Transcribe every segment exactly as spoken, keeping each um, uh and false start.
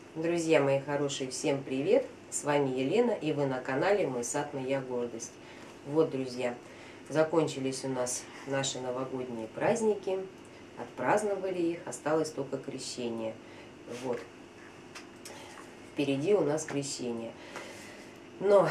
Друзья мои хорошие, всем привет! С вами Елена, и вы на канале «Мой сад, моя гордость». Вот, друзья, закончились у нас наши новогодние праздники, отпраздновали их, осталось только крещение. Вот, впереди у нас крещение. Но,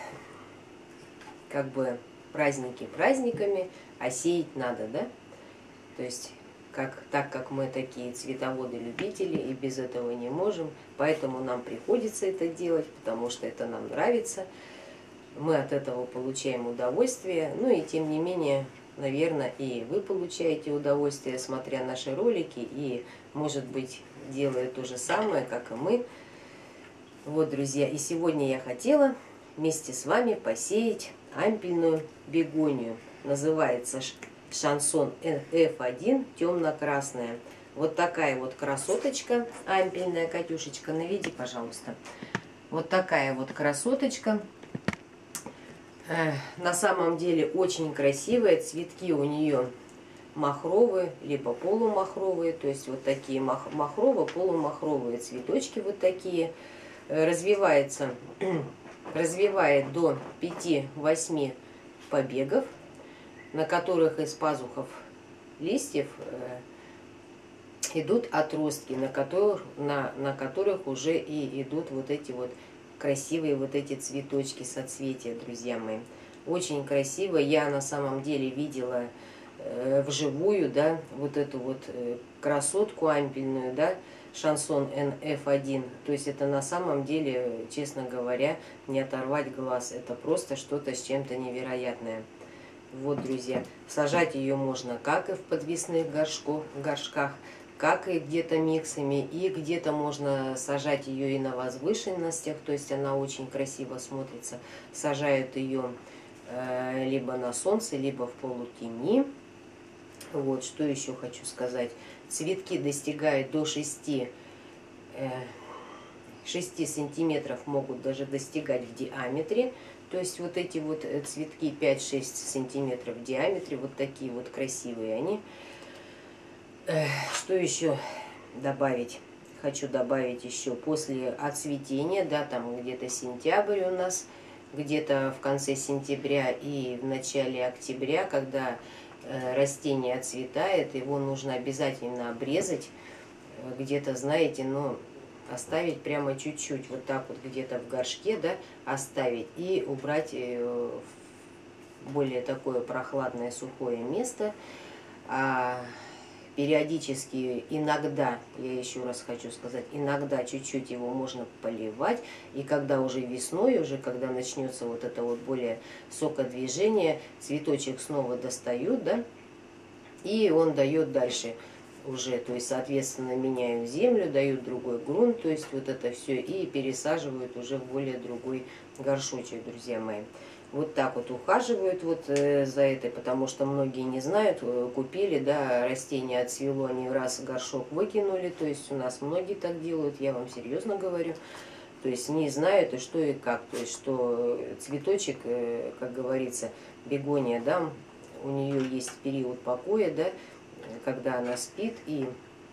как бы, праздники праздниками, а сеять надо, да? То есть... Как, так как мы такие цветоводы-любители и без этого не можем, поэтому нам приходится это делать, потому что это нам нравится, мы от этого получаем удовольствие, ну и тем не менее, наверное, и вы получаете удовольствие, смотря наши ролики, и, может быть, делая то же самое, как и мы. Вот, друзья, и сегодня я хотела вместе с вами посеять ампельную бегонию, называется шансон эф один темно-красная. Вот такая вот красоточка ампельная. Катюшечка, наведи, пожалуйста. Вот такая вот красоточка. На самом деле очень красивая. Цветки у нее махровые, либо полумахровые. То есть вот такие махрово-полумахровые цветочки вот такие. Развивается, развивает до пяти-восьми побегов, на которых из пазухов листьев э, идут отростки, на которых, на, на которых уже и идут вот эти вот красивые вот эти цветочки, соцветия, друзья мои. Очень красиво. Я на самом деле видела э, вживую, да, вот эту вот э, красотку ампельную, да, шансон эф один. То есть это на самом деле, честно говоря, не оторвать глаз. Это просто что-то с чем-то невероятное. Вот, друзья, сажать ее можно как и в подвесных горшков, горшках, как и где-то миксами, и где-то можно сажать ее и на возвышенностях, то есть она очень красиво смотрится. Сажают ее э, либо на солнце, либо в полутени. Вот, что еще хочу сказать. Цветки достигают до шести сантиметров, могут даже достигать в диаметре. То есть вот эти вот цветки пять-шесть сантиметров в диаметре, вот такие вот красивые они. Что еще добавить? Хочу добавить еще после отцветения, да, там где-то сентябрь у нас, где-то в конце сентября и в начале октября, когда растение отцветает, его нужно обязательно обрезать, где-то, знаете, ну... оставить прямо чуть-чуть, вот так вот где-то в горшке, да, оставить и убрать в более такое прохладное сухое место. А периодически, иногда, я еще раз хочу сказать, иногда чуть-чуть его можно поливать, и когда уже весной, уже когда начнется вот это вот более сокодвижение, цветочек снова достают, да, и он дает дальше уже, то есть, соответственно, меняют землю, дают другой грунт, то есть, вот это все, и пересаживают уже в более другой горшочек, друзья мои. Вот так вот ухаживают вот э, за этой, потому что многие не знают, э, купили, да, растение отцвело, они раз горшок выкинули, то есть, у нас многие так делают, я вам серьезно говорю. То есть, не знают и что и как, то есть, что цветочек, э, как говорится, бегония, да, у нее есть период покоя, да, когда она спит, и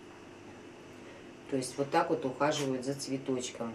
то есть вот так вот ухаживают за цветочком.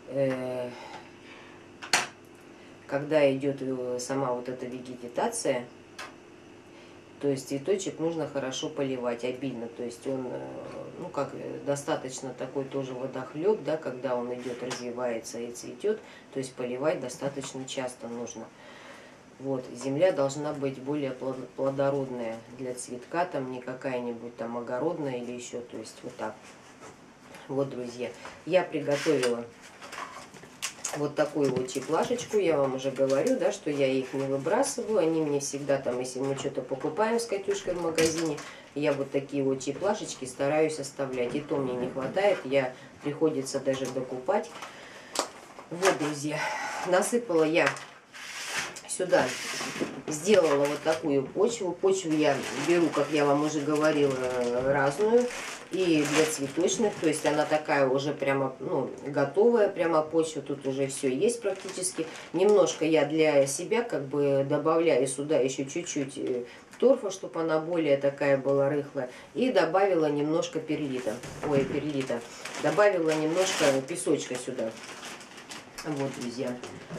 Когда идет сама вот эта вегетация, то есть цветочек нужно хорошо поливать, обильно, то есть он, ну как, достаточно такой тоже водохлеб, да, когда он идет, развивается и цветет, то есть поливать достаточно часто нужно. Вот, земля должна быть более плодородная для цветка, там не какая-нибудь там огородная или еще, то есть вот так. Вот, друзья, я приготовила вот такую вот чеплашечку, я вам уже говорю, да, что я их не выбрасываю, они мне всегда там, если мы что-то покупаем с Катюшкой в магазине, я вот такие вот чеплашечки стараюсь оставлять, и то мне не хватает, я приходится даже докупать. Вот, друзья, насыпала я сюда, сделала вот такую почву. Почву я беру, как я вам уже говорила, разную. И для цветочных, то есть она такая уже прямо, ну, готовая, прямо почва. Тут уже все есть практически. Немножко я для себя как бы добавляю сюда еще чуть-чуть торфа, чтобы она более такая была рыхлая. И добавила немножко перлита. Ой, перлита. Добавила немножко песочка сюда. Вот, друзья.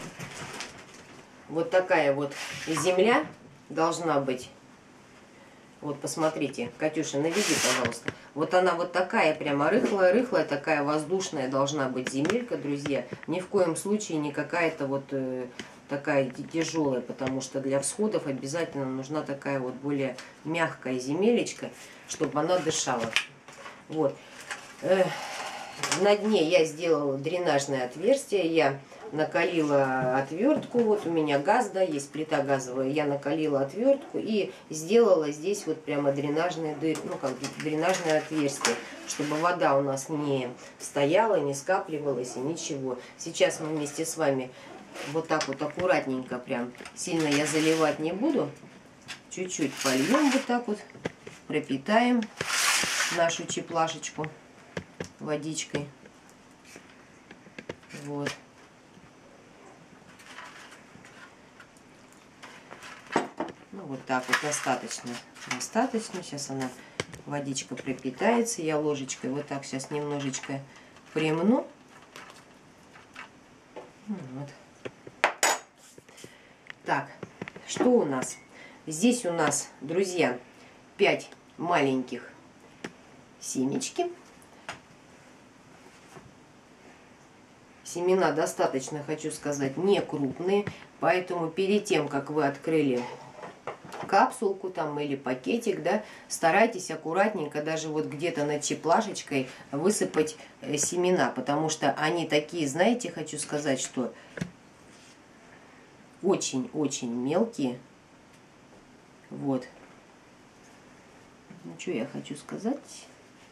Вот такая вот земля должна быть. Вот, посмотрите, Катюша, наведи, пожалуйста. Вот она вот такая прямо рыхлая-рыхлая, такая воздушная должна быть земелька, друзья. Ни в коем случае не какая-то вот э, такая тяжелая, потому что для всходов обязательно нужна такая вот более мягкая земелечка, чтобы она дышала. Вот. Э, на дне я сделала дренажное отверстие, я накалила отвертку, вот у меня газ, да, есть плита газовая, я накалила отвертку и сделала здесь вот прямо дренажное, ну как дренажное отверстие, чтобы вода у нас не стояла, не скапливалась и ничего. Сейчас мы вместе с вами вот так вот аккуратненько, прям сильно я заливать не буду, чуть-чуть польем вот так вот, пропитаем нашу чеплашечку водичкой. Вот. Ну, вот так вот достаточно. Достаточно. Сейчас она, водичка пропитается. Я ложечкой вот так сейчас немножечко примну. Вот. Так, что у нас? Здесь у нас, друзья, пять маленьких семечки. Семена достаточно, хочу сказать, не крупные. Поэтому перед тем, как вы открыли капсулку там или пакетик, да, старайтесь аккуратненько даже вот где-то над чеплашечкой высыпать семена, потому что они такие, знаете, хочу сказать, что очень-очень мелкие. Вот. Ну, что я хочу сказать?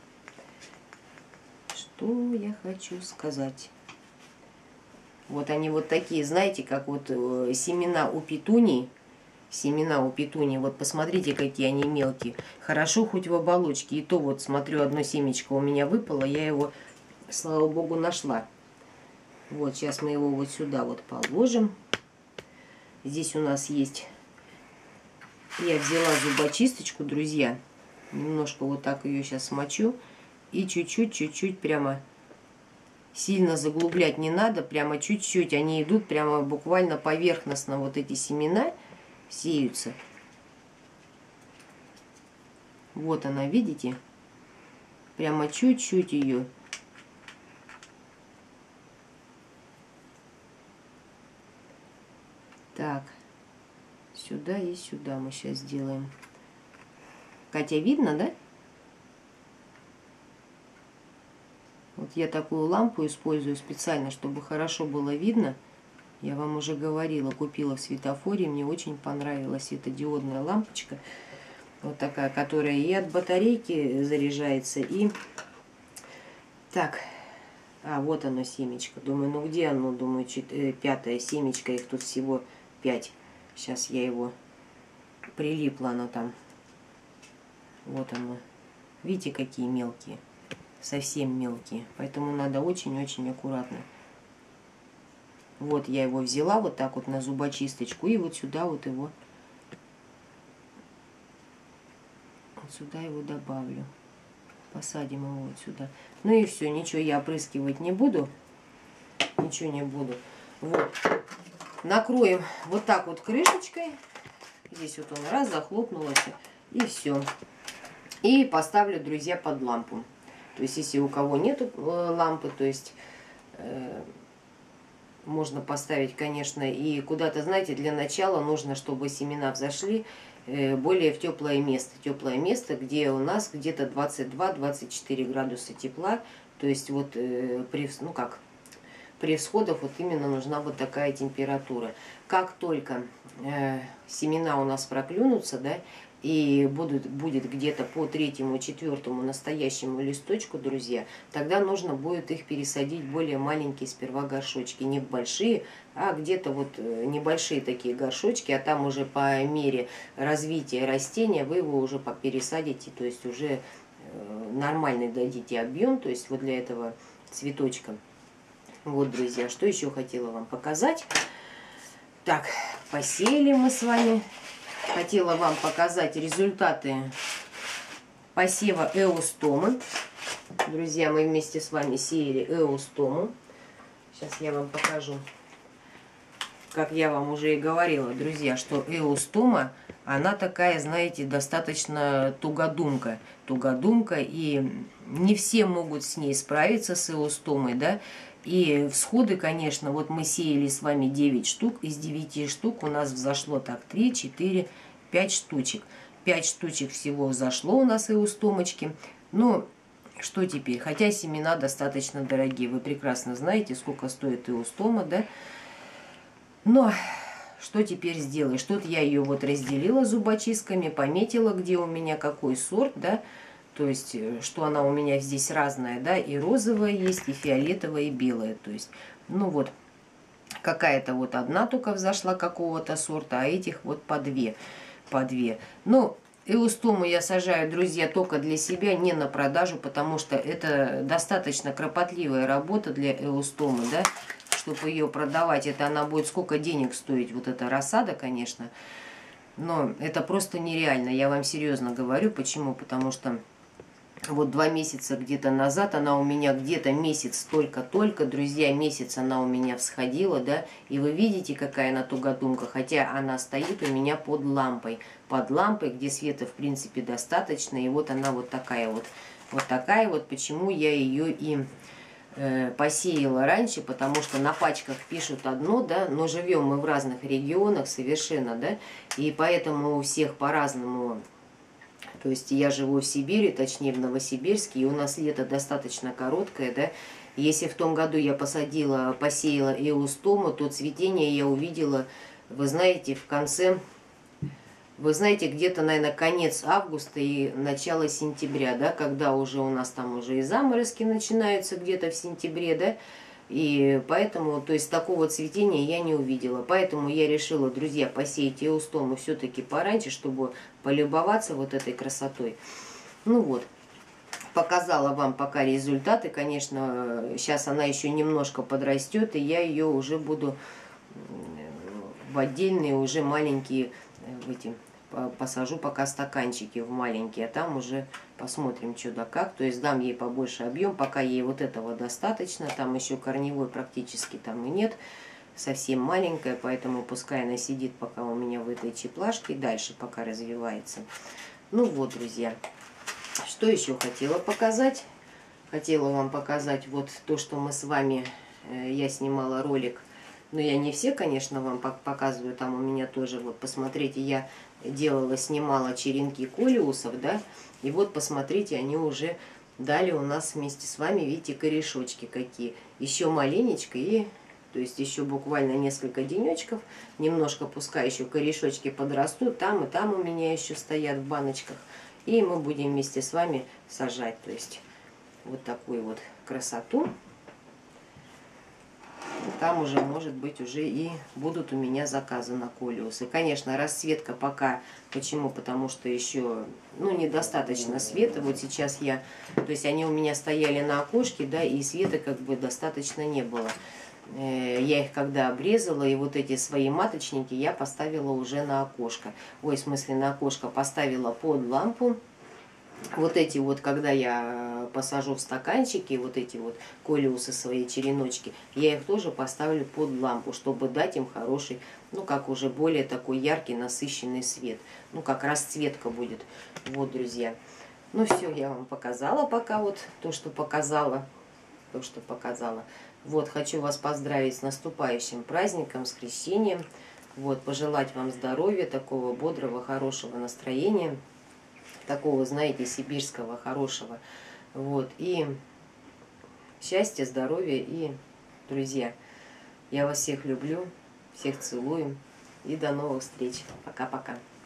Что я хочу сказать? Вот они вот такие, знаете, как вот семена у петуний. Семена у петуни, вот посмотрите, какие они мелкие. Хорошо хоть в оболочке. И то вот, смотрю, одно семечко у меня выпало, я его, слава богу, нашла. Вот, сейчас мы его вот сюда вот положим. Здесь у нас есть... Я взяла зубочисточку, друзья. Немножко вот так ее сейчас смочу. И чуть-чуть, чуть-чуть прямо... Сильно заглублять не надо, прямо чуть-чуть. Они идут прямо буквально поверхностно, вот эти семена сеются. Вот она, видите? Прямо чуть-чуть ее. Так, сюда и сюда мы сейчас сделаем. Катя, видно, да? Вот я такую лампу использую специально, чтобы хорошо было видно. Я вам уже говорила, купила в светофоре, мне очень понравилась светодиодная лампочка. Вот такая, которая и от батарейки заряжается, и... Так, а вот оно семечко. Думаю, ну где оно? Думаю, пятое семечко, их тут всего пять. Сейчас я его... Прилипло оно там. Вот оно. Видите, какие мелкие? Совсем мелкие. Поэтому надо очень-очень аккуратно. Вот я его взяла вот так вот на зубочисточку и вот сюда вот его, вот сюда его добавлю. Посадим его вот сюда. Ну и все, ничего я опрыскивать не буду. Ничего не буду. Вот. Накроем вот так вот крышечкой. Здесь вот он раз захлопнулся. И все. И поставлю, друзья, под лампу. То есть, если у кого нету лампы, то есть... Э Можно поставить, конечно, и куда-то, знаете, для начала нужно, чтобы семена взошли более в теплое место. Теплое место, где у нас где-то двадцать два — двадцать четыре градуса тепла. То есть вот при, ну как, при всходах вот именно нужна вот такая температура. Как только э, семена у нас проклюнутся, да, и будут, будет где-то по третьему, четвертому настоящему листочку, друзья, тогда нужно будет их пересадить в более маленькие сперва горшочки. Не в большие, а где-то вот небольшие такие горшочки, а там уже по мере развития растения вы его уже пересадите, то есть уже нормальный дадите объем, то есть вот для этого цветочка. Вот, друзья, что еще хотела вам показать. Так, посеяли мы с вами. хотела вам показать результаты посева эустомы. Друзья, мы вместе с вами сеяли эустому. Сейчас я вам покажу. Как я вам уже и говорила, друзья, что эустома, она такая, знаете, достаточно тугодумка. Тугодумка, и не все могут с ней справиться, с эустомой, да. И всходы, конечно, вот мы сеяли с вами девять штук, из девяти штук у нас взошло так три, четыре, пять штучек. пять штучек всего взошло у нас эустомочки. Ну, что теперь? Хотя семена достаточно дорогие. Вы прекрасно знаете, сколько стоит эустома, да? Но что теперь сделаешь? Тут я ее вот разделила зубочистками, пометила, где у меня какой сорт, да? То есть, что она у меня здесь разная, да? И розовая есть, и фиолетовая, и белая. То есть, ну вот, какая-то вот одна только взошла какого-то сорта, а этих вот по две. По две. Ну, эустому я сажаю, друзья, только для себя, не на продажу, потому что это достаточно кропотливая работа для эустомы, да? Чтобы ее продавать, это она будет сколько денег стоить, вот эта рассада, конечно. Но это просто нереально, я вам серьезно говорю. Почему? Потому что вот два месяца где-то назад она у меня где-то месяц только-только, друзья, месяц она у меня всходила, да, и вы видите, какая она тугодумка, хотя она стоит у меня под лампой, под лампой, где света, в принципе, достаточно, и вот она вот такая вот, вот такая вот, почему я ее и э, посеяла раньше, потому что на пачках пишут одно, да, но живем мы в разных регионах совершенно, да, и поэтому у всех по-разному. То есть я живу в Сибири, точнее в Новосибирске, и у нас лето достаточно короткое, да. Если в том году я посадила, посеяла эустому, то цветение я увидела, вы знаете, в конце, вы знаете, где-то, наверное, конец августа и начало сентября, да, когда уже у нас там уже и заморозки начинаются где-то в сентябре, да. И поэтому, то есть, такого цветения я не увидела. Поэтому я решила, друзья, посеять эустому все-таки пораньше, чтобы полюбоваться вот этой красотой. Ну вот, показала вам пока результаты. Конечно, сейчас она еще немножко подрастет, и я ее уже буду в отдельные уже маленькие эти, посажу пока стаканчики в маленькие, а там уже посмотрим, что да как. То есть дам ей побольше объем, пока ей вот этого достаточно. Там еще корневой практически там и нет, совсем маленькая, поэтому пускай она сидит пока у меня в этой чеплашке, дальше пока развивается. Ну вот, друзья, что еще хотела показать? Хотела вам показать вот то, что мы с вами, я снимала ролик. Но я не все, конечно, вам показываю, там у меня тоже, вот посмотрите, я делала, снимала черенки колиусов, да, и вот посмотрите, они уже дали у нас вместе с вами, видите, корешочки какие. Еще маленечко, и, то есть еще буквально несколько денечков, немножко пускай еще корешочки подрастут, там и там у меня еще стоят в баночках, и мы будем вместе с вами сажать, то есть вот такую вот красоту. Там уже, может быть, уже и будут у меня заказы на колиусы. Конечно, расцветка пока. Почему? Потому что еще, ну, недостаточно света. Вот сейчас я, то есть они у меня стояли на окошке, да, и света как бы достаточно не было. Я их когда обрезала, и вот эти свои маточники я поставила уже на окошко. Ой, в смысле на окошко поставила под лампу. Вот эти вот, когда я посажу в стаканчики, вот эти вот колиусы, свои череночки, я их тоже поставлю под лампу, чтобы дать им хороший, ну, как уже более такой яркий, насыщенный свет. Ну, как расцветка будет. Вот, друзья. Ну, все, я вам показала пока вот то, что показала. То, что показала. Вот, хочу вас поздравить с наступающим праздником, с крещением. Вот, пожелать вам здоровья, такого бодрого, хорошего настроения. Такого, знаете, сибирского, хорошего. Вот. И счастья, здоровья. И, друзья, я вас всех люблю, всех целую. И до новых встреч. Пока-пока.